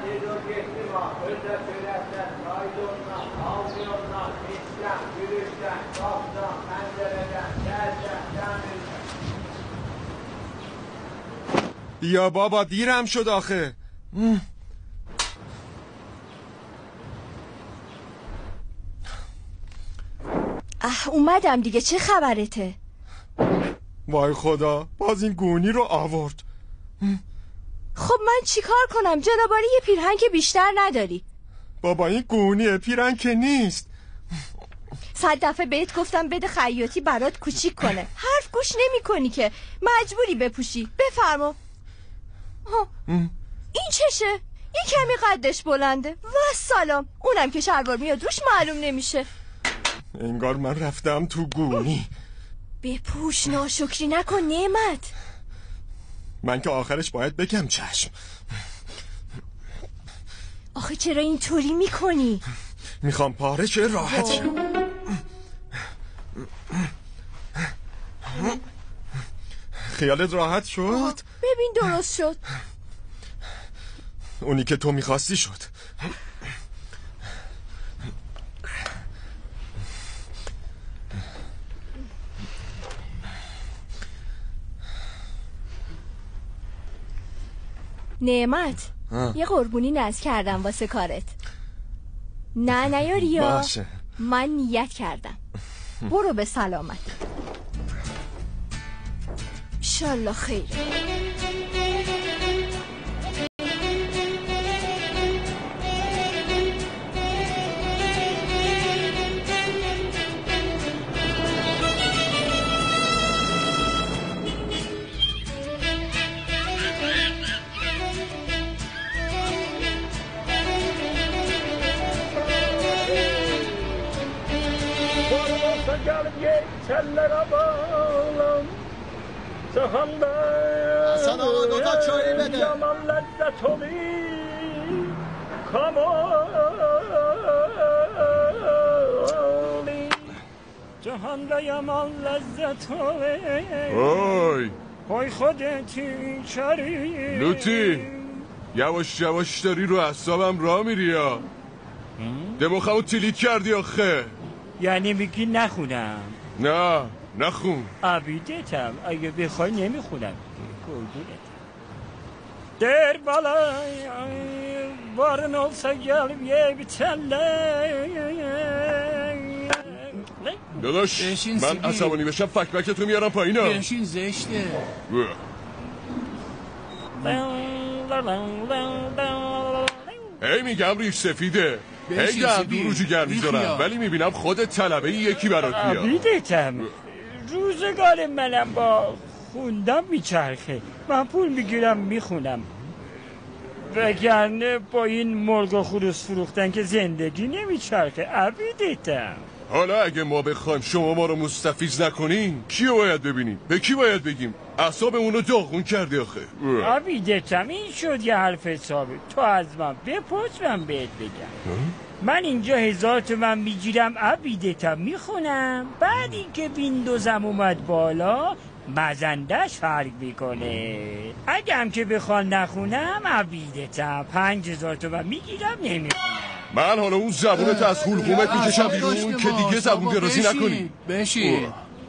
بیا بابا دیرم شد آخه. اومدم دیگه، چه خبرته؟ وای خدا، باز این گونی رو آورد. خب من چیکار کنم؟ جنابالی یه پیرهن که بیشتر نداری. بابا این گونیه، پیرهن که نیست. 100 دفعه بهت گفتم بده خیاطی برات کوچیک کنه، حرف گوش نمی کنی که، مجبوری بپوشی. بفرما. این چشه؟ یه کمی قدش بلنده و سلام، اونم که شلوار میاد روش معلوم نمیشه. انگار من رفتم تو گونی. بپوش، ناشکری نکن نعمت. من که آخرش باید بگم چشم. آخه چرا اینطوری میکنی؟ میخوام پاره شه، راحت شم. خیالت راحت شد؟ ببین درست شد. اونی که تو میخواستی شد. نعمت، یه قربونی نذر کردم واسه کارت. نه نیاری یا؟ باشه. من نیت کردم. برو به سلامت. انشالله خیره. حسن آقا دوتا چایی بده. جهان را یمان لذت اوی پای خودتی چری لوتی، یواش یواش داری رو اعصابم راه میری یا دماغمو تلیک کردی آخه. یعنی میگی نخونم؟ نه نخون. عبیدتم، اگه بخوای نمیخونم. قربونت در بالای بارن olsa gel ye bitenle. داداش من عصبانی بشم فکبکتو میارم پایینا. بنشین زشته. هی میگم ریش سفیده، هی دهم دور رو جگر میذارم، ولی میبینم خودت طلبه یکی برات بیاد. عبیدتم، روزگار منم با خوندم میچرخه. من پول میگیرم میخونم، وگرنه با این مرغ و خروس فروختن که زندگی نمیچرخه. عبیدتم. حالا اگه ما بخوایم شما ما رو مستفیض نکنیم کی باید ببینیم؟ به کی باید بگیم؟ اعصابمون رو داغون کرده آخه. عبیدتم این شد یه حرف حسابه. تو از من بپرس من بهت بگم. من اینجا 1000 تومن میگیرم عبیدتم، میخونم، بعد اینکه ویندوزم اومد بالا مزندش فرق میکنه. اگه هم که بخوان نخونم عبیدتم 5000 تومن میگیرم نمیخونم. من حالا اون زبونت از حلقومت میکشم بیرون که دیگه زبون درازی نکنی. بشین.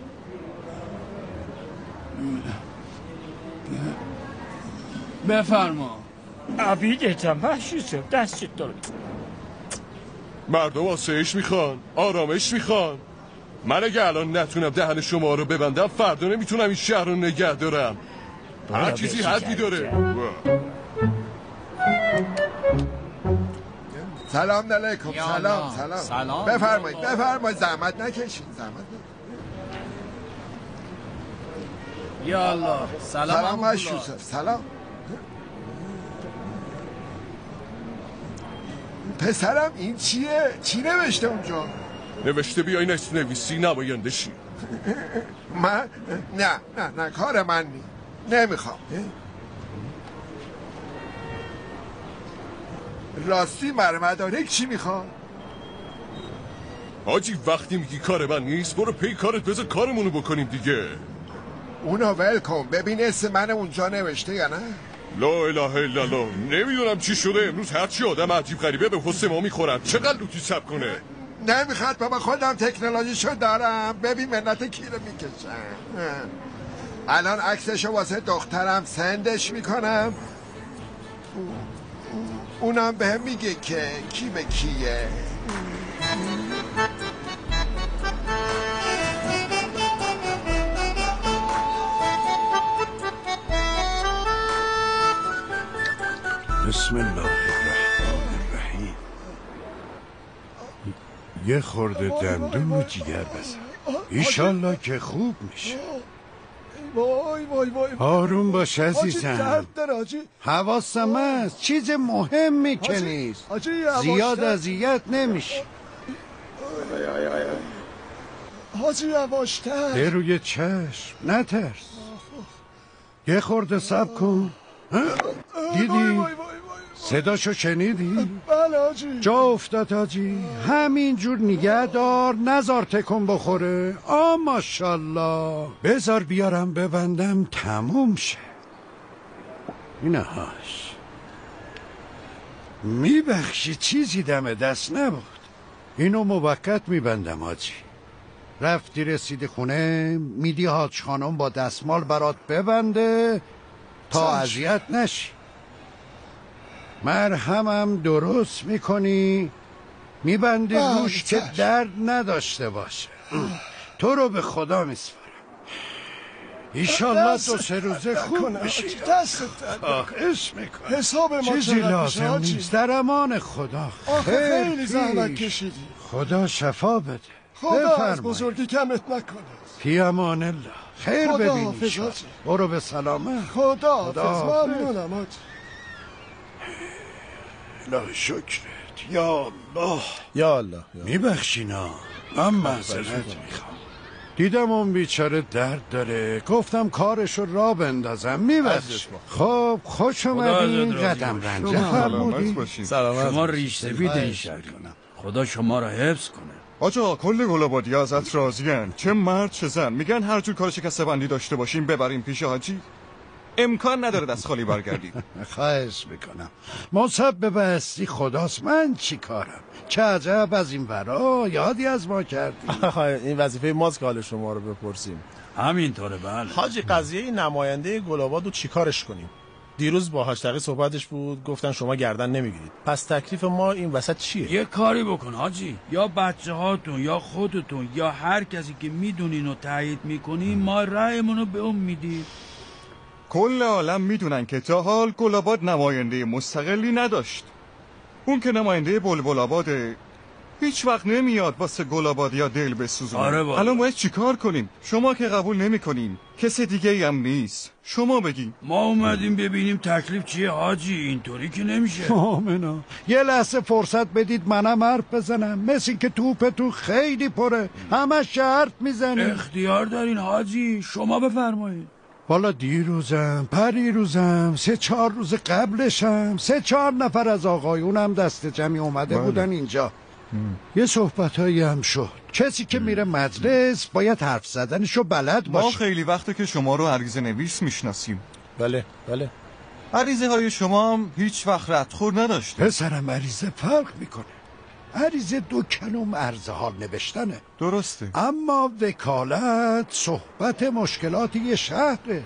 بفرما. عبیدتم مشروطه دستت دارم. مردم آسایش میخوان، آرامش میخوان. من اگه الان نتونم دهن شما رو ببندم فردا نمیتونم این شهر رو نگه دارم. هر چیزی حدی داره. سلام علیکم. سلام. بفرمایید زحمت نکشین. یا الله. سلام مشروطه. سلام. پسرم این چیه؟ چی نوشته اونجا؟ نوشته بیای نویسی نماینده شی. من؟ نه کار من نمیخوام. راستی مدارک چی میخواد؟ حاجی وقتی میگی کار من نیست برو پی کارت، بذار کارمونو بکنیم دیگه. اونو ول کن، ببین اسم من اونجا نوشته یا نه. لا اله الا الله. نمیدونم چی شده امروز هرچی آدم عجیب غریبه به حس ما میخورن. چقدر لوتی سب کنه. نمیخواد بابا، خودم تکنولوژیشو دارم. ببین منت کیره میکشم. الان عکسشو واسه دخترم سندش میکنم، اونم بهم میگه که کی به کیه. بسم الله الرحمن الرحیم. یه خورده دندون و جگر بزن، ایشالله که خوب میشه. وای وای وای آروم باش حاجی، عزیزم. درد داره حاجی. حواسم هست، چیز مهمی که نیست. حاجی یواشتر. زیاد اذیت نمیشه. حاجی یواشتر. به روی چشم، نترس. یه خورده صبر کن. دیدی؟ وای وای وای. صداشو شنیدی؟ بله حاجی. جا افتاد حاجی. همینجور نگه دار، نزار تکون بخوره. ماشالله. بذار بیارم ببندم تموم شه. اینهاش. میبخشی چیزی دم دست نبود. اینو موقت میبندم حاجی. رفتی رسیدی خونه، میدی حاج خانم با دستمال برات ببنده تا اذیت نشی. مرهمم درست میکنی، میبندی روش که درد نداشته باشه. تو رو به خدا میسپارم. ایشالله 2-3 روزه خوب بشی. دست درد. خواهش میکنم. حساب ما چیزی چقدر میشه لازم حاجی؟ نیست، در امان خدا. آخه خیلی پیش. زحمت کشیدی. خدا شفا بده. خدا از بفرمایید. بزرگی کمت نکنه. فی امان الله. خیر خدا ببینی حافظ شاد. حاجی. برو به سلامت. خدا حافظ. حافظ. ممنونم حاجی. الله شکرت یا الله. یا الله. میبخشینا، من معذرت میخوام. دیدم اون بیچاره درد داره، گفتم کارشو را بندازم. میبخش. خب خوش اومدین قدم رنجه فرمودی. سلامت. شما ریش سفید این شهر کنم. خدا شما را حفظ کنه. آجا کل گلابادی ازت راضین. چه مرد چه زن. میگن هر جور کار شکسته بندی داشته باشیم ببریم پیش حاجی. امکان نداره دست خالی برگردیم. خواهش میکنم. مسبب هستی خداست، من چی کارم؟ چه عجب از این ورا یادی از ما کردی. این وظیفه ماست که حال شما رو بپرسیم. همینطوره بله. حاجی قضیه این نماینده گلاباد رو چیکارش کنیم؟ دیروز با حاج تقی صحبتش بود، گفتن شما گردن نمیگیرید. پس تکلیف ما این وسط چیه؟ یه کاری بکن حاجی، یا بچه هاتون یا خودتون یا هر کسی که میدونین و تایید میکنین ما رأیمون رو به اون میدید. کل عالم میدونن که تا حال گلاباد نماینده مستقلی نداشت. اون که نماینده بلبل آباده، هیچ وقت نمیاد واسه گلاباد یا دل بسوزونه. آره بابا. الان باید چی کار کنیم؟ شما که قبول نمیکنین، کسی دیگه ای هم نیست. شما بگین. ما اومدیم ببینیم تکلیف چیه حاجی، اینطوری که نمیشه. آمنا یه لحظه فرصت بدید منم حرف بزنم. مثل این که توپتون خیلی پره، همش حرف میزنید. اختیار دارین حاجی، شما بفرمایید. والا دیروزم پریروزم 3-4 روز قبلشم 3-4 نفر از آقایونم دست جمعی اومده بودن اینجا. یه صحبتایی هم شد. کسی که میره مجلس باید حرف زدنشو بلد ما باشه. خیلی وقته که شما رو عریضه نویس میشناسیم. بله بله. عریضه های شما هم هیچ وقت ردخور نداشته. پسرم عریضه فرق میکنه. عریضه 2 کلم عرض حال نوشتنه، درسته. اما وکالت صحبت مشکلات یه شهره.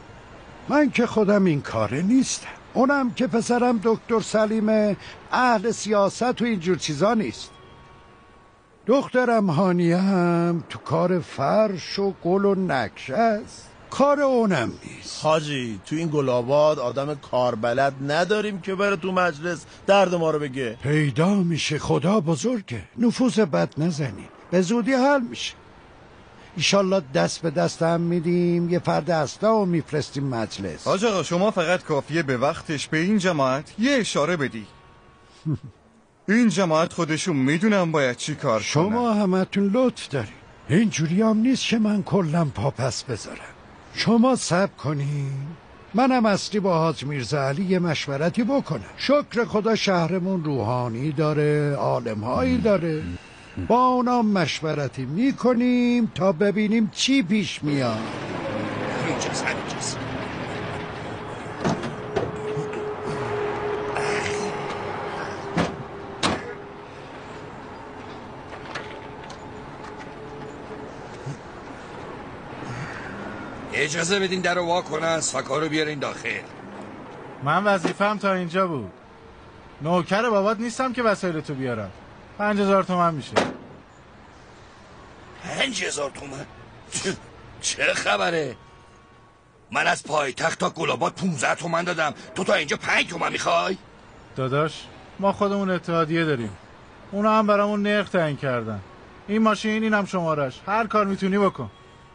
من که خودم این کاره نیستم، اونم که پسرم دکتر سلیمه اهل سیاست و اینجور چیزا نیست. دخترم هانیه هم تو کار فرش و گل و نقشه است، کار اونم نیست. حاجی تو این گلاباد آدم کاربلد نداریم که بره تو مجلس درد ما رو بگه. پیدا میشه، خدا بزرگه. نفوذ بد نزنی، به زودی حل میشه. ایشالله دست به دست هم میدیم، یه فرد اصلا و میفرستیم مجلس. حاج آقا شما فقط کافیه به وقتش به این جماعت یه اشاره بدی. این جماعت خودشون میدونم باید چی کار کنن. شما همتون لطف داری، اینجوری هم نیست که من کلم پا پس بذارم. شما صبر کنین، منم اصلی با حاج میرزا علی یه مشورتی بکنم. شکر خدا شهرمون روحانی داره، عالمهایی داره، با اونا مشورتی میکنیم تا ببینیم چی پیش میاد. اجازه بدین در رو وا کنن، ساکا رو بیارین داخل. من وظیفه‌ام تا اینجا بود. نوکر بابات نیستم که وسایل تو بیارم. 5000 تومان میشه. 5000 تومان؟ چه خبره؟ من از پایتخت تا گلاباد 15 تومن دادم، تو تا اینجا 5 تومن میخوای؟ داداش ما خودمون اتحادیه داریم، اونا هم برامون نرخ تعیین کردن. این ماشین، اینم شمارش، هر کار میتونی بکن.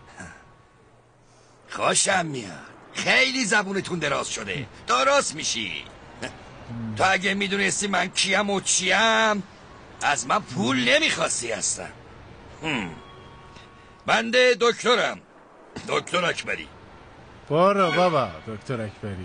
خوشم میاد، خیلی زبونتون دراز شده، درست میشی. تو اگه میدونستی من کیم و چیم از من پول نمیخواستی هستم. بنده دکترم، دکتر اکبری. برو بابا دکتر اکبری.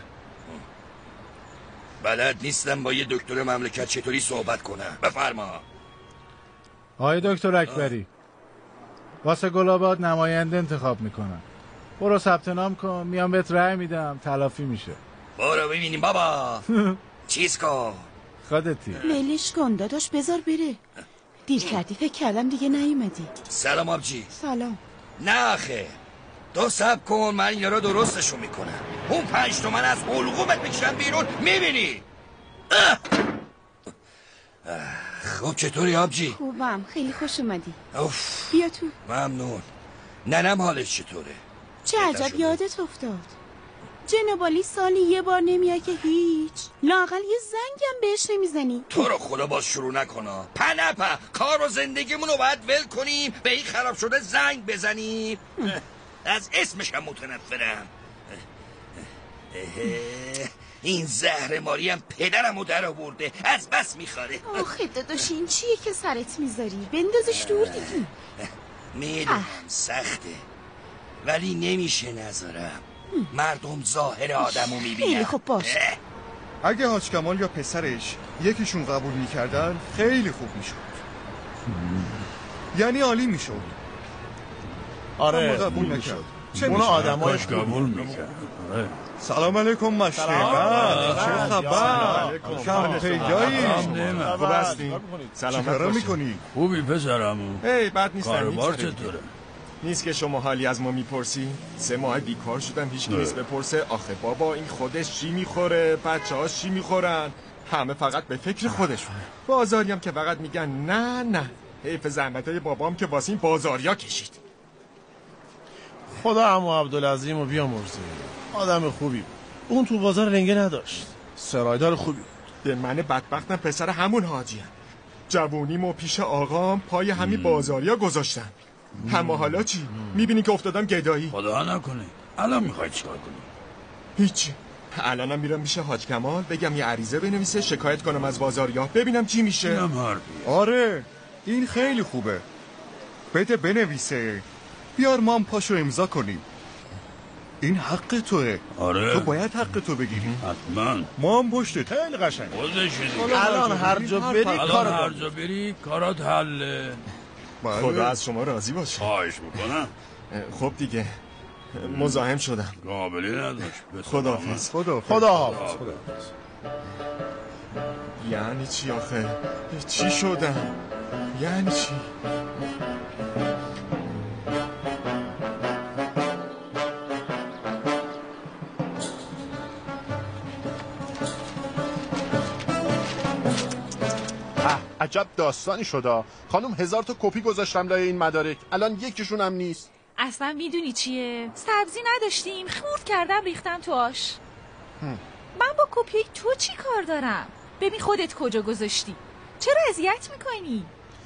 بلد نیستم با یه دکتر مملکت چطوری صحبت کنم. بفرما. آقای دکتر اکبری، واسه گلاباد نماینده انتخاب میکنم. برو ثبت نام کن، میام بهت رأی میدم، تلافی میشه. برو ببینیم بابا. چیز کن. خودتی. ولش کن داداش، بذار بره. دیر کردی، فکر کردم دیگه نیومدی. سلام آبجی. سلام. نه آخه تو صبر کن، من اینا رو درستشو میکنم. اون 5 تومن از حلقومت بکشم بیرون، میبینی؟ خب چطوری آبجی؟ خوبم، خیلی خوش اومدی. اوف. بیا تو. ممنون. ننم حالش چطوره؟ چه عجب یادت افتاد. جنابالی سالی یه بار نمیاد که هیچ. لااقل یه زنگم بهش نمیزنی. تو رو خدا باز شروع نکنا. پنپا کار و زندگیمونو باید ول کنیم به این خراب شده زنگ بزنیم. از اسمش هم متنفرم. این زهر ماری هم پدرمو در آورده، از بس میخواره. آخه داداش این چیه که سرت میذاری؟ بندازش دور دیگه. میدونم سخته ولی نمیشه نذارم. مردم ظاهر آدمو میبینن. خیلی خوب باش. اگه حاج کمال یا پسرش یکیشون قبول میکردن خیلی خوب میشد. یعنی عالی میشد. آره قبول نکرد. اون آدماش قبول میکرد. سلام علیکم مشرقت. چه خبر؟ کم پیدایی؟ خوب هستی؟ چیکارا میکنی؟ خوبی پسرمون؟ هی بد نیستم. کاربار چطوره؟ نیست که شما حالی از ما میپرسی؟ 3 ماه بیکار شدم، هیچ کی نیست بپرسه آخه بابا این خودش چی میخوره، بچه‌هاش چی میخورن، همه فقط به فکر خودشونه. بازاریم که فقط میگن نه حیف زحمتای بابام که واسه این بازاریا کشید. خدا عمو عبدالعظیم رو بیامرزه، آدم خوبی بود. اون تو بازار رنگه نداشت، سرایدار خوبی بود. به من بدبختم پسر همون حاجیم. جوونیمو پیش آقام پای همین بازاریا گذاشتم. اما حالا چی؟ میبینی که افتادم گدایی. خدا نکنه. الان میخوای چیکار کنی؟ هیچی. الانم میرم میشه حاج کمال بگم یه عریضه بنویسه، شکایت کنم از بازاریا، ببینم چی میشه. آره این خیلی خوبه. بده بنویسه، بیار ما هم پاشو امضا کنیم. این حق توه. آره تو باید حق تو بگیری. حتما. ما هم پشتت. خیلی قشنگ. الان هر جا بری کارات حله. خدا از شما راضی باشه. خواهش میکنم. خب دیگه مزاحم شدم. قابلی نداشت. خداحافظ. خداحافظ. یعنی چی آخه؟ چی شدم؟ یعنی چی؟ عجب داستانی شده خانم. 1000 تا کپی گذاشتم لای این مدارک، الان یکیشون هم نیست. اصلا میدونی چیه؟ سبزی نداشتیم، خورد کردم ریختم تو آش. من با کپی تو چی کار دارم؟ ببین خودت کجا گذاشتی. چرا اذیت میکنی؟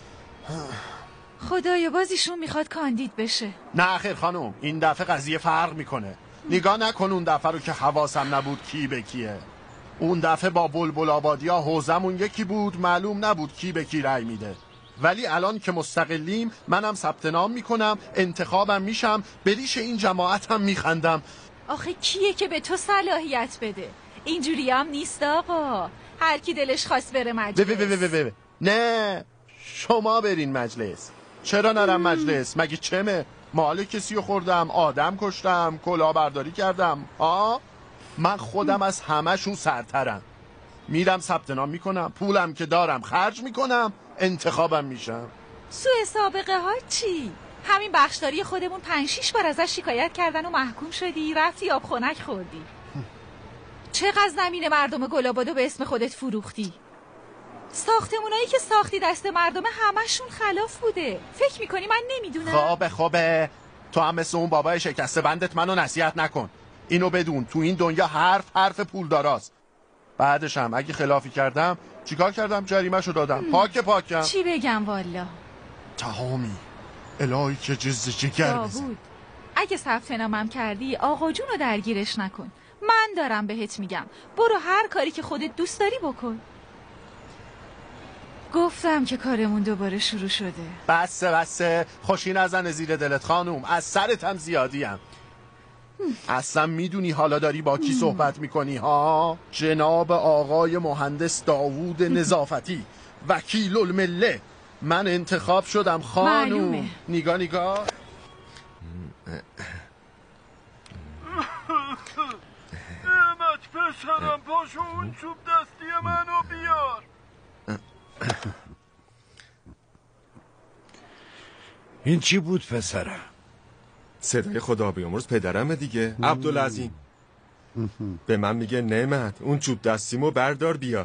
خدایا بازیشون میخواد کاندید بشه. نه خیر خانم، این دفعه قضیه فرق میکنه. نگاه نکن اون دفعه رو که حواسم نبود کی به کیه. اون دفعه با بلبل آبادیا حوزمون یکی بود، معلوم نبود کی به کی رأی میده. ولی الان که مستقلیم منم ثبت نام میکنم، انتخابم میشم، به ریش این جماعت هم میخندم. آخه کیه که به تو صلاحیت بده؟ اینجوری هم نیست آقا. هر کی دلش خواست بره مجلس. نه شما برین مجلس. چرا نرم مجلس؟ مگه چمه؟ مال کسی رو خوردم، آدم کشتم، کلاهبرداری کردم. من خودم از همه‌شون سرترم. میرم ثبت نام میکنم، پولم که دارم خرج میکنم، انتخابم میشم. سوء سابقه ها چی؟ همین بخشداری خودمون 5-6 بار ازش شکایت کردن و محکوم شدی، رفتی آب خنک خوردی. چقدر زمین مردم گلابادو به اسم خودت فروختی؟ ساختمونایی که ساختی دست مردم همشون خلاف بوده. فکر میکنی من نمیدونم؟ خوبه تو هم مثل اون بابای شکسته بندت منو نصیحت نکن. اینو بدون تو این دنیا حرف پولداراست. بعدش هم اگه خلافی کردم چیکار کردم؟ جریمه‌شو دادم. پاکم. چی بگم والا؟ تهامی الهی که جز جگر بزن. اگه ثبت نامم کردی آقا جونو درگیرش نکن. من دارم بهت میگم برو هر کاری که خودت دوست داری بکن. گفتم که کارمون دوباره شروع شده. بسه خوشی نزنه زیر دلت خانوم. از سرت هم زیادیم. اصلا میدونی حالا داری با کی صحبت میکنی ها؟ جناب آقای مهندس داوود نظافتی، وکیل المله. من انتخاب شدم خانوم. نگاه نعمت پسرم پاشو اون چوب دستی منو بیار. این چی بود پسرم؟ صدای خدا بیامرز پدرمه دیگه، عبدالعظیم. به من میگه نعمت اون چوب دستیمو بردار بیار.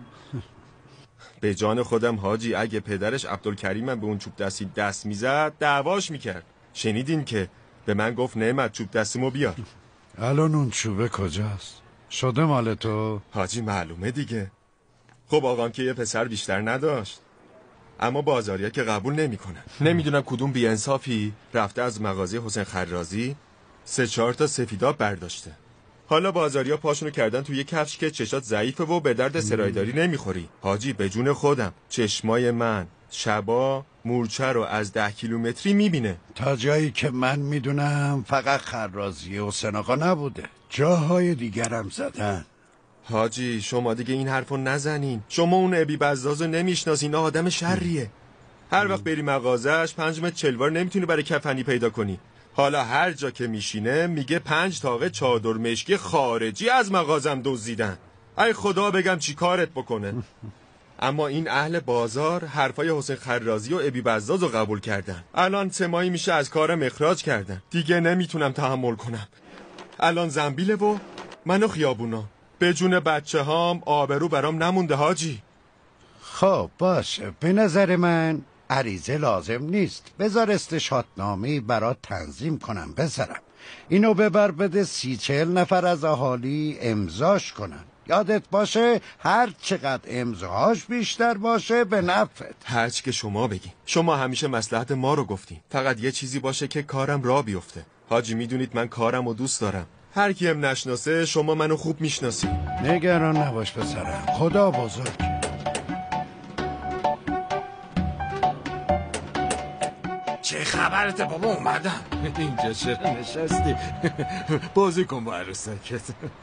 به جان خودم حاجی اگه پدرش عبدالکریمم به اون چوب دستی دست میزد دعواش میکرد. شنیدین که به من گفت نعمت چوب دستیمو بیار. الان اون چوبه کجاست؟ شده مال تو؟ حاجی معلومه دیگه. خب آقام که یه پسر بیشتر نداشت، اما بازاریا که قبول نمیکنن. نمیدونم کدوم بی‌انصافی رفته از مغازه حسین خرازی 3-4 تا سفیداب برداشته. حالا بازاریا پاشونو کردن توی یه کفش که چشات ضعیفه و به درد سرایداری نمیخوری. حاجی به جون خودم چشمای من شبا مورچه رو از 10 کیلومتری میبینه. تا جایی که من میدونم فقط خرازی حسین آقا نبوده، جاهای دیگرم زدن. حاجی شما دیگه این حرفو نزنین. شما اون ابی بزازو نمیشناسین، آدم شریه. هر وقت بری مغازش 5 متر چلوار نمیتونی برای کفنی پیدا کنی. حالا هر جا که میشینه میگه 5 تاقه چادر مشکی خارجی از مغازم دزدیدن. ای خدا بگم چی کارت بکنه. اما این اهل بازار حرفای حسین خرازی و ابی بزازو قبول کردن. الان 3 ماهی میشه از کارم اخراج کردن. دیگه نمیتونم تحمل کنم. الان زنبیله و منو خیابونا. به جون بچه هام آبرو برام نمونده حاجی. خب باشه، به نظر من عریضه لازم نیست. بذار استشهادنامه‌ای برات تنظیم کنم بذارم. اینو ببر بده 30-40 نفر از اهالی امضاش کنن. یادت باشه هر چقدر امضاهاش بیشتر باشه به نفعت. هرچی که شما بگین. شما همیشه مصلحت ما رو گفتین. فقط یه چیزی باشه که کارم راه بیفته. حاجی میدونید من کارم رو دوست دارم. هر کیم نشناسه شما منو خوب میشناسی. نگران نباش پسرم، خدا بزرگ. چه خبرته بابا؟ اومدم. اینجا چرا نشستی؟ بازی کن با عروسکت.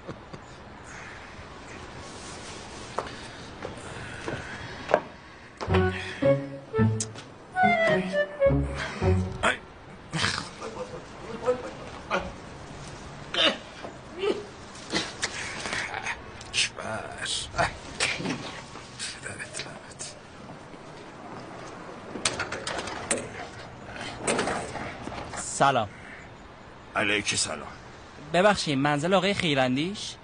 سلام. علیک سلام. ببخشید منزل آقای خیراندیش؟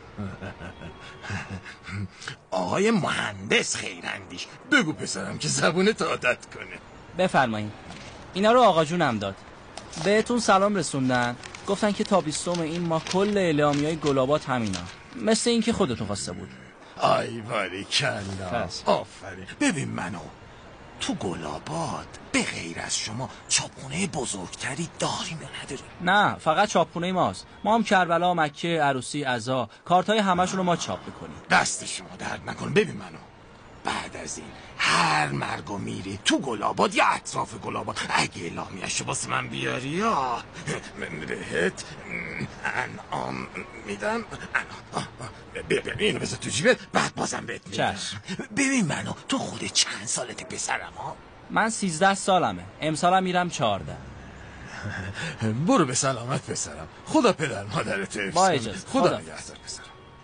آقای مهندس خیراندیش. بگو پسرم که زبونت عادت کنه. بفرمایید. اینا رو آقا جونم داد. بهتون سلام رسوندن. گفتن که تا 20 این ماه کل اعلامیه‌های گلاباد همینا. مثل این که خودتون خواسته بود. آی باریکلا. آفرین. ببین منو تو گلاباد به غیر از شما چاپخونه بزرگتری داریم یا نداریم؟ نه فقط چاپخونه ماست. ما هم کربلا، مکه، عروسی، عزا کارتای همشون رو ما چاپ میکنیم. دست شما درد نکن. ببین منو بعد از این هر مرگو میری تو گلاباد یا اطراف گلاباد اگه اعلامیه‌شو واسه من بیاری یا بهت انعام میدم. اینو بذار تو جیبت بعد بازم بهت میدم. ببین منو تو خودت چند سالته پسرم ها؟ من 13 سالمه. امسالم میرم 14. برو به سلامت پسرم. خدا پدر مادرت حفظ با کنه. اجازه. خدا نگهدار پسرم.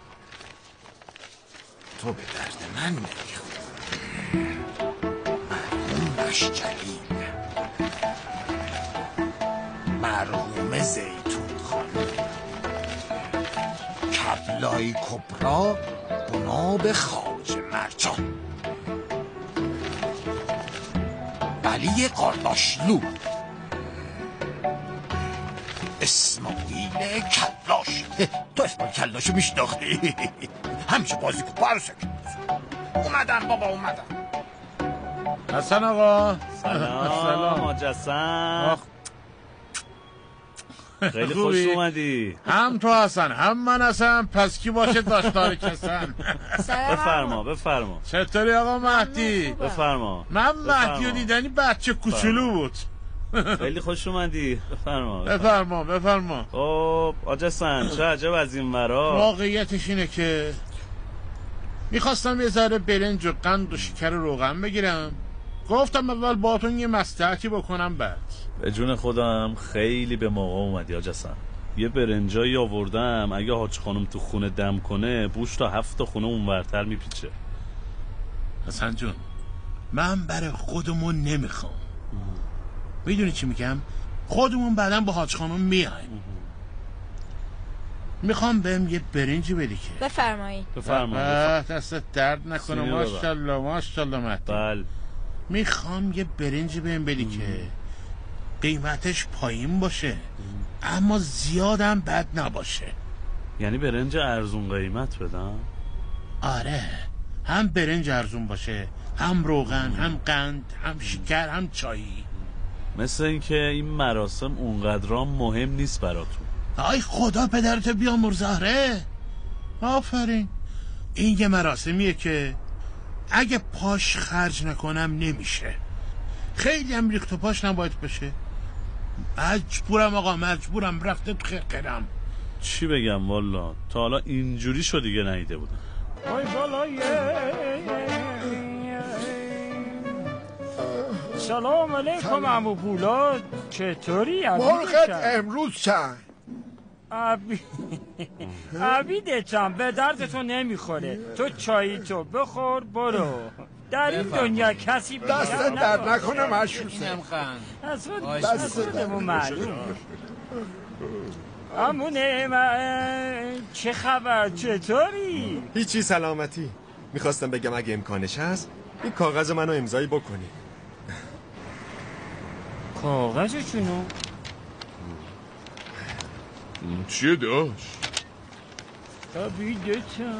تو به درد من نمیخوری. مرحوم مشجلی مرحوم زیتون خانم. کبلای کبرا بناب خواجه مرجان، علی قارداشلو، اسماعیل کلاش. تو اسماعیل کلاشو میشناختی؟ همیشه بازی کن برو سکت. اومدن بابا اومدن. حسن آقا. سلام مجسم. خیلی خوش اومدی. هم تو حسن هم من حسن، پس کی باشه داشتار کسن. بفرما. چطوری آقا مهدی؟ بفرما. من مهدی رو دیدنی بچه کوچولو بود. خیلی خوش اومدی. بفرما. خب آجا سن چه عجب از این ورا. واقعیتش اینه که میخواستم یه ذره برنج و قند و شکر روغن بگیرم، گفتم اول باهاتون یه مصلحتی بکنم بعد. به جون خودم خیلی به موقع اومدی آجا سن. یه برنجایی آوردم، اگه حاج خانم تو خونه دم کنه بوش تا 7 خونه اونورتر میپیچه. حسن جون من برای خودمون نمیخوام. میدونی چی میگم؟ خودمون بعداً با حاج خانم میایم. میخوام بهم یه برنجی بدی که. بفرمایید. دستت درد نکنه. ماشاءالله مهدی. بله. میخوام یه برنجی بهم بدی که قیمتش پایین باشه اما زیادم بد نباشه. یعنی برنج ارزون قیمت بدم؟ آره، هم برنج ارزون باشه، هم روغن، هم قند، هم شکر، هم چایی. مثل اینکه این مراسم اونقدرام مهم نیست براتون. آی خدا پدرت بیامرز زهره. آفرین. این یه مراسمیه که اگه پاش خرج نکنم نمیشه. خیلی هم ریخت و پاش نباید بشه. مجبورم آقا، رفته تو خرقرم. چی بگم والا، تا حالا اینجوری شو دیگه ندیده بودم. سلام علیکم عمو پولاد، چطوری؟ مرغت امروز چند؟ عبیدتم به دردتون نمیخوره. تو چایی تو بخور برو. در این دنیا کسی دستت در نکنه مشروسه. از خودمون معلوم. امونه چه خبر، چطوری؟ هیچی سلامتی. میخواستم بگم اگه امکانش هست این کاغذ منو امضایی بکنی. کاغذشونو؟ چیه داشت؟ عبیدتم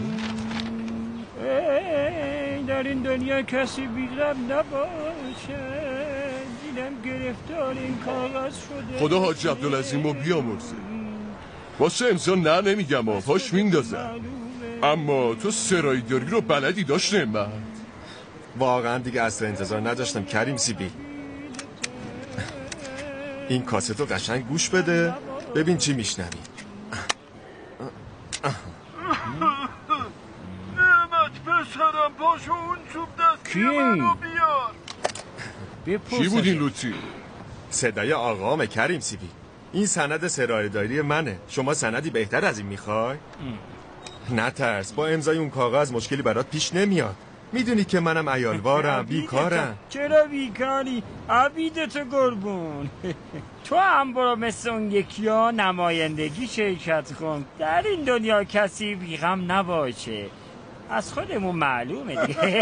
در این دنیا کسی بی‌غم نباشه. دیدم گرفتار این کاغذ شده. خدا حاج عبدالعظیم رو بیامرزه. واسه امضا نه نمیگم پاش میندازم، اما تو سرایداری رو بلدی داشته من. واقعا دیگه اصلا انتظار نداشتم کریم سیبی. این کاستو قشنگ گوش بده ببین چی میشنوی. نعمت پسرم پاشو اون چوب دستی منو بیار. چی بود این لوتی؟ صدای آقام کریم سیبی. این سند سرایداری منه. شما سندی بهتر از این میخوای؟ نترس، با امضای اون کاغذ مشکلی برات پیش نمیاد. میدونی که منم عیالوارم، بیکارم. چرا بیکاری؟ عبیدتو قربون. تو هم برو مثل اون یکی ها نمایندگی شرکت کن. در این دنیا کسی بیغم نباشه. از خودمون معلومه دیگه.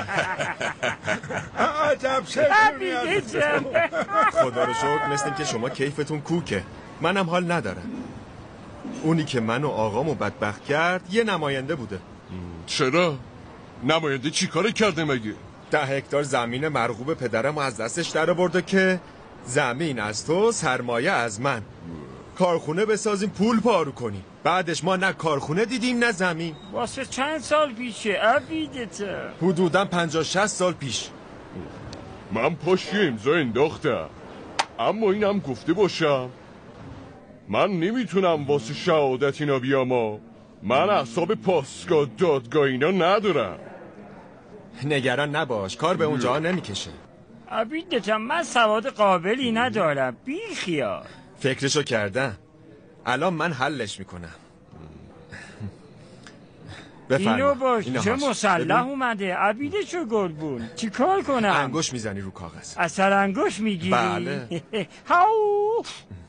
عجب عبیدتم. خدا رو شکر مثل این که شما کیفتون کوکه. منم حال ندارم. اونی که من و آقامو بدبخت کرد یه نماینده بوده. چرا؟ نماینده چی کار کرده مگه؟ 10 هکتار زمین مرغوب پدرم از دستش در برده که زمین از تو سرمایه از من، کارخونه بسازیم پول پارو کنیم. بعدش ما نه کارخونه دیدیم نه زمین. واسه چند سال پیشه عبیدته؟ حدوداً 50-60 سال پیش. من پاش یه امضا انداختم، اما اینم گفته باشم من نمیتونم واسه شهادت اینا بیام. من اعصاب پاسگاه دادگاه اینا ندارم. نگران نباش، کار به اونجا نمیکشه. عبیدتم من سواد قابلی ندارم، بی خیال. فکرشو کردم، الان من حلش میکنم. بفرما. باش اینو چه هاش. مسلح ببین. اومده عبیده چو گلبون چی کار کنم؟ انگوش میزنی رو کاغذ. اثر انگوش میگیری؟ بله. هاو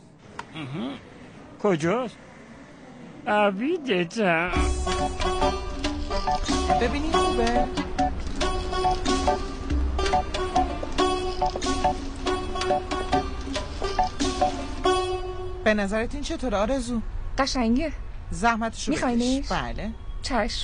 کجاست؟ عبیدتم ببینی خوبه؟ به نظرت این چطور آرزو؟ قشنگه. زحمتشو میخواینش؟ بکش. بله. چشم.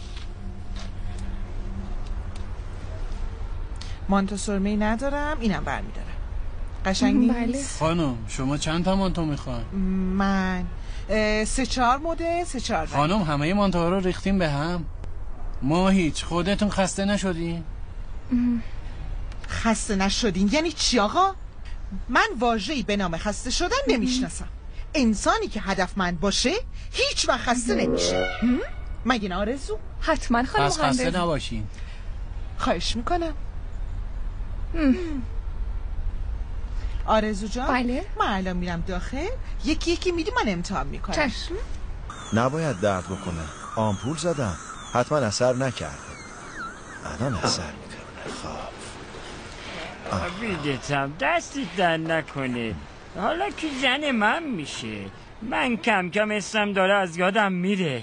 مانتو سرمه‌ای ندارم، اینم برمیدارم. قشنگ نیست؟ بله. خانم شما چند تا مانتو میخواین؟ من 3-4 مدل 3-4 خانم همه مانتوها رو ریختیم به هم. ما هیچ. خودتون خسته نشدین؟ خسته نشدین یعنی چی آقا؟ من واژه‌ای به نام خسته شدن نمیشناسم. انسانی که هدفمند باشه هیچ وقت خسته نمیشه. مگه نه آرزو؟ حتما خانم پس خسته نباشین. خواهش میکنم. آرزو جان بله؟ من الان میرم داخل، یکی یکی میدی من امتحان میکنم. چشم. نباید درد بکنه. آمپول زدم حتما اثر نکرده. الان اثر میکنه. خب عبیدتم دستی در نکنه. حالا که زن من میشه. من کم کم اسمم داره از یادم میره.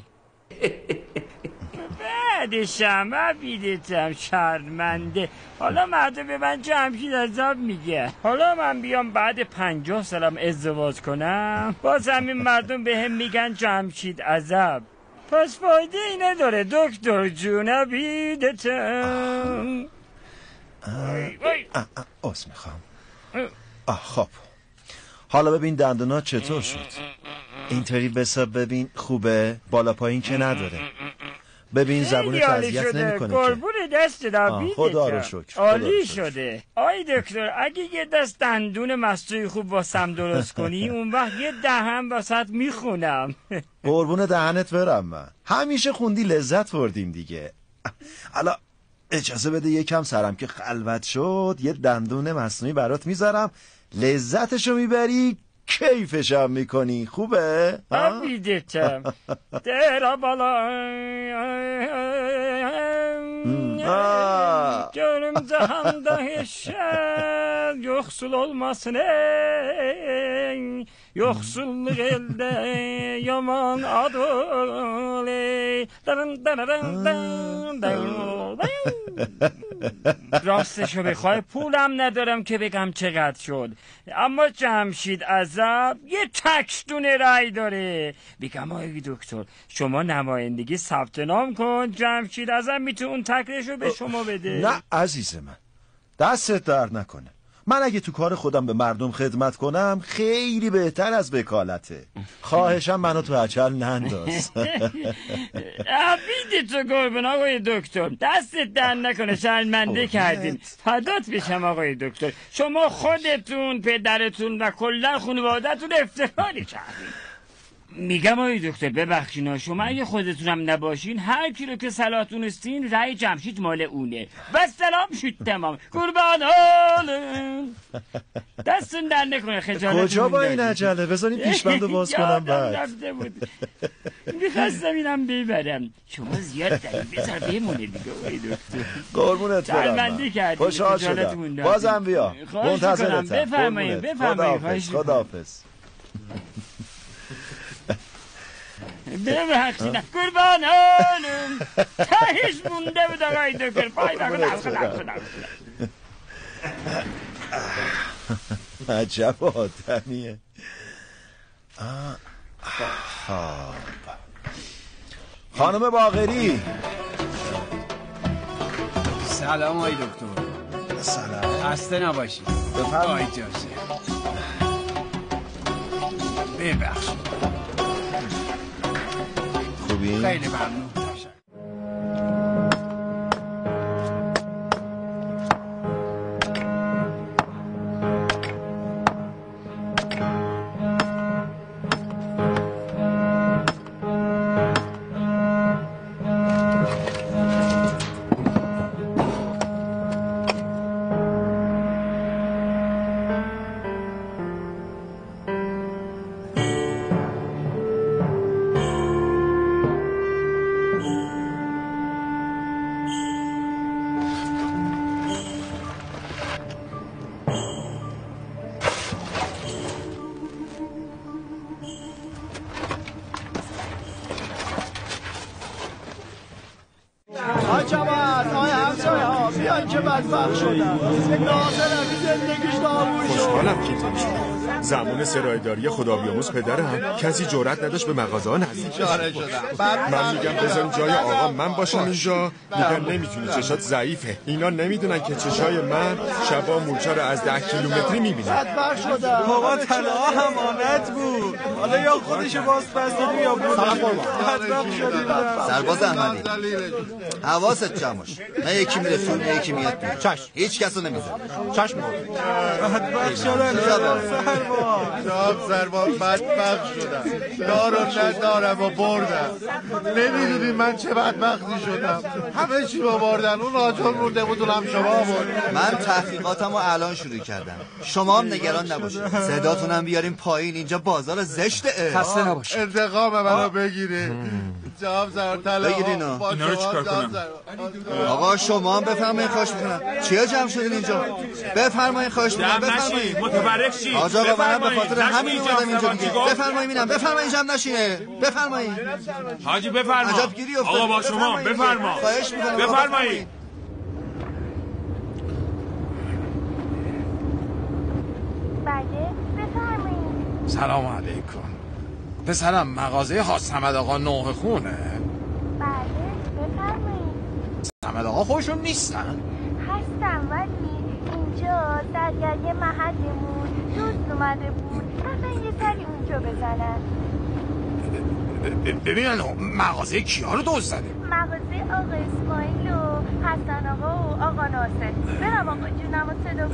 بعدشم عبیدتم شرمنده. حالا مردم به من جمشید عذاب میگه. حالا من بیام بعد 50 سالم ازدواج کنم باز همین مردم به هم میگن جمشید عذاب. پس فایده ای نداره دکتر جون عبیدتم. عذر میخوام. خب حالا ببین دندونا چطور شد. اینطوری بساب ببین خوبه. بالا پایین که نداره. ببین زبونت اذیت نمیکنه که. قربون دست عبیدتم. خدا رو شکر. عالی شده. آی دکتر اگه یه دست دندون مصنوعی خوب واسم درست کنی اون وقت یه دهن واسط میخونم. قربون دهنت برم. من همیشه خوندی لذت بردیم دیگه. حالا اجازه بده یکم سرم که خلوت شد یه دندون مصنوعی برات میذارم لذتشو میبری کیفشم میکنی. خوبه؟ عبیدتم در بالا görüm cahanda eşer yoksul olmasın ey yoksulluk elde yaman adı ey راستشو بخوای پولم ندارم که بگم چقدر شد اما جمشید عذاب یه تکشتونه رای داره. بگم آقای دکتر شما نمایندگی ثبت نام کن جمشید عذاب میتونه اون تکرشو به شما بده. نه عزیز من دستت درد نکنه. من اگه تو کار خودم به مردم خدمت کنم خیلی بهتر از وکالته. خواهشم منو تو اچل ننداز. عبید تو قربان آقای دکتر دستت در نکنه شرمنده کردین. فدات بشم آقای دکتر شما خودتون پدرتون و کلا خانواده‌تون افتخاری کردین. میگم آقای دکتر ببخشینا شما اگه خودتونم نباشین هر کی رو که صلاحتون استین رأی جمشید مال اونه. و سلام شد تمام قربان حالم. دستون در نکنه خجالتون. کجا با این عجله؟ بذارین پیشبندو باز کنم بعد. میخواستم اینم ببرم. شما زیاد داریم بذار بمونه دیگه آقای دکتر. قربونت برم. شرمنده کردین. خوشحال شدم. بازم بیا. منتظرتم. بفرمایید خداحافظ. ببخشید قربان حالم تهش مونده بود آقای دکتر پایدا کنم. عجب آدمیه. خانم باقری سلام آقای دکتر. سلام. خسته نباشید. بفرمایید. اجازه ببخشید. خوبی؟ خیلی ممنون. همیشه بدبخت شدم. ناصرم زندگیش نابود شد. خوشحالم که اینطوری شد. زمان سرایداری خدا بیاموز پدرم کسی جرأت نداشت به مغازه ها نزدیک بشه. من میگم بذارین جای آقا من باشم اینجا. میگن نمیتونی، چشات ضعیفه. اینا نمیدونن که چشای من شبا مورچه رو از 10 کیلومتری میبینن. بدبخت شدم. بابا طلا امانت بود. حالا یا خودشو باز پس دادی یا بدبخت شدی. سرباز احمدی حواست جمع باش. نه یکی میره تو نه یکی میاد تو. چشم. هیچ کسو نمیذاره. چشم. بدبخت شدن. سرباز بدبخت شدم. دارو ندارم و بردم. نمیدونی من چه بدبختی شدم. همه چی رو بردن. اون آجر مونده بود اونم شما بود. من تحقیقاتم رو الان شروع کردم. شما هم نگران نباشید. صداتونم بیاریم پایین. اینجا بازار زشته. خسته نباش. انتقام منو بگیری. جواب زر طلا. بگیرینو. اینا رو چیکار کنم؟ آقا شما هم بفرمایید خواهش میکنم. چیا جمع شدین اینجا؟ بفرمایید خواهش میکنم. بفرمایید. متبرک شید. آقا من به خاطر همین اومدم اینجا دیگه. بفرمایید ببینم. بفرمایید جمع نشینه. بفرمایید. حاجی بفرما. آقا با شما بفرما. خواهش میکنم. بفرمایید. بله بفرمایید. سلام علیکم. پسرم مغازه حاج صمد آقا نوح خونه. بله بفرمایید. صمد آقا خودشون نیستن؟ هستم ولی اینجا در یه محلمون دوست اومده بود مثلا یه سری اونجا بزنن. ببینن مغازه کیا رو دزد زده؟ مغازه آقا اسماعیل و حسن آقا و آقا ناصر. برم آقا جونم رو صدا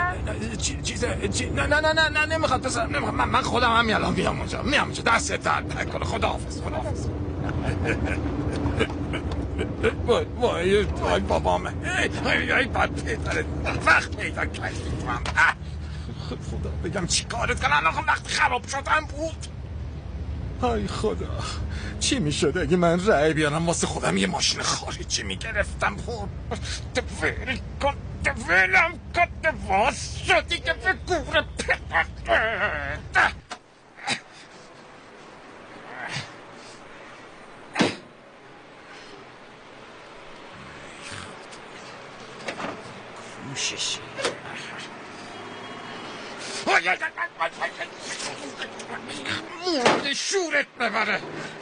کنم؟ نه نمیخواد پسر. من خودم هم الان میام اونجا. دست درد نکنه. خداحافظ. وای بابامه. ای بد پدرت وقت پیدا کردی تو هم. خدا بگم چی کارت کنم. آخه وقت خراب شدم بود. ای خدا چی میشد اگه من رأی بیارم واسه خودم یه ماشین خارجی میگرفتم. ول کن ولم کن. واس شدی که به گور پدرت. کوشش مورد شورت ببره.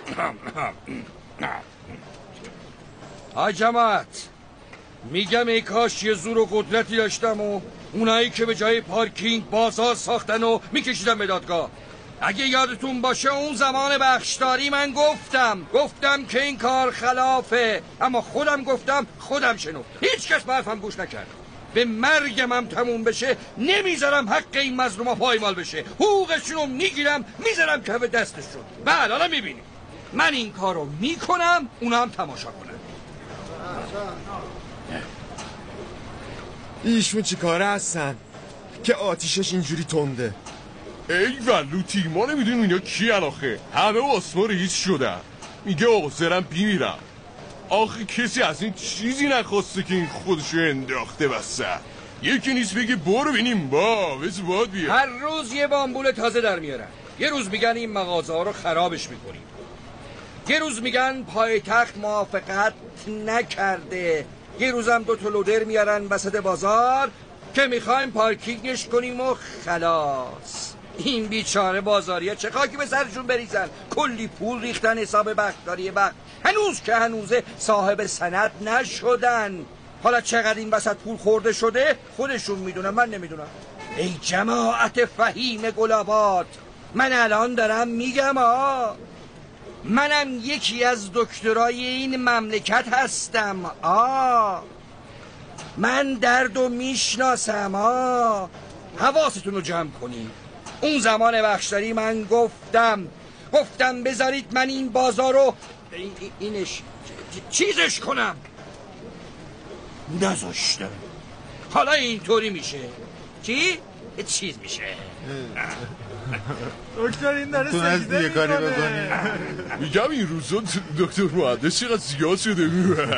های جماعت میگم ای کاش یه زور و قدرتی داشتم و اونایی که به جای پارکینگ بازار ساختن و میکشیدم به دادگاه. اگه یادتون باشه اون زمان بخشداری من گفتم که این کار خلافه، اما خودم گفتم خودم شنفتم. هیچ کس به حرفم گوش نکرد. به مرگم هم تموم بشه نمیذارم حق این مظلوما پایمال بشه. حقوقشونو میگیرم میذارم کف دستشون. بعد حالا میبینیم من این کارو میکنم اونا هم تماشا کنن. ایشون چی کاره هستن که آتیشش اینجوری تنده؟ ای ولوتی ما نمیدونیم اینا کی آخه. همه آسما ریز شدن. میگه آقا بیمیرم. آخه کسی از این چیزی نخواسته که این خودشو انداخته وسط. یکی نیست بگه برو بینیم بس باد بیا. هر روز یه بامبول تازه در میارن. یه روز میگن این مغازه ها رو خرابش میکنیم، یه روز میگن پایتخت موافقت نکرده، یه روزم 2 تا لودر میارن وسط بازار که میخوایم پارکینگش کنیم و خلاص. این بیچاره بازاریه چه خاکی به سرشون بریزن. کلی پول ریختن حساب بختاری بخت. هنوز که هنوزه صاحب سند نشدن. حالا چقدر این وسط پول خورده شده خودشون میدونن، من نمیدونم. ای جماعت فهیم گلاباد، من الان دارم میگم منم یکی از دکترای این مملکت هستم. من دردو میشناسم. حواستون رو جمع کنید. اون زمان بخشداری من گفتم بذارید من این بازار رو اینش چیزش کنم، نذاشتم. حالا اینطوری میشه. چی؟ چیز میشه. دکتر این داره تونستی یه کاری بکنی؟ میگم این روزا دکتر مهندس چقدر زیاد شده.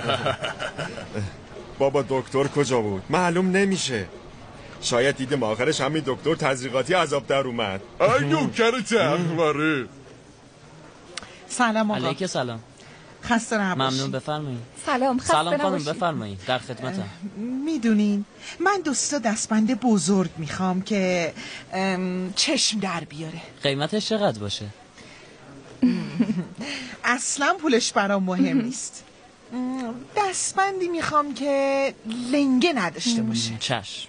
بابا دکتر کجا بود؟ معلوم نمیشه. شاید دیدم آخرش همین دکتر تزریقاتی عذاب در اومد. ای نوکر تقواره. سلام آقا. علیک سلام. خسته نباشید. ممنون، بفرمایید. سلام، خسته سلام خانم، نباشید. بفرمایید، در خدمتم. میدونین من دوستا دستبند بزرگ میخوام که چشم در بیاره. قیمتش چقدر باشه؟ اصلا پولش برام مهم نیست. دستبندی میخوام که لنگه نداشته باشه. چشم.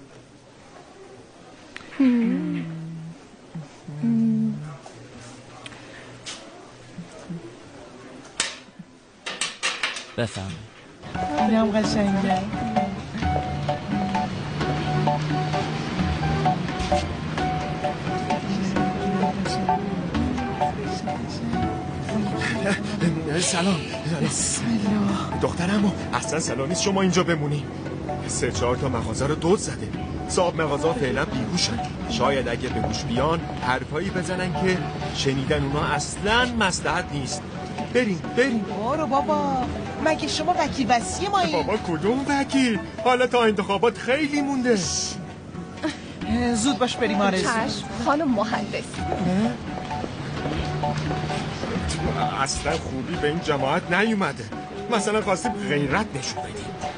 بفرمایید. اینم قشنگه. سلام. دخترم اصلا سلام نیست شما اینجا بمونی. 3-4 تا مغازه رو دزد زده. صاحب مغازه فعلا بیهوشن. شاید اگه به هوش بیان حرفایی بزنن که شنیدن اونا اصلا مصلحت نیست. بریم. برو بابا، مگه شما وکیل وصی مایی؟ بابا کدوم وکیل؟ حالا تا انتخابات خیلی مونده. زود باش بریم آرزو. چشم خانم مهندس. اصلا خوبی به این جماعت نیومده. مثلا خواستیم غیرت نشون بدیم.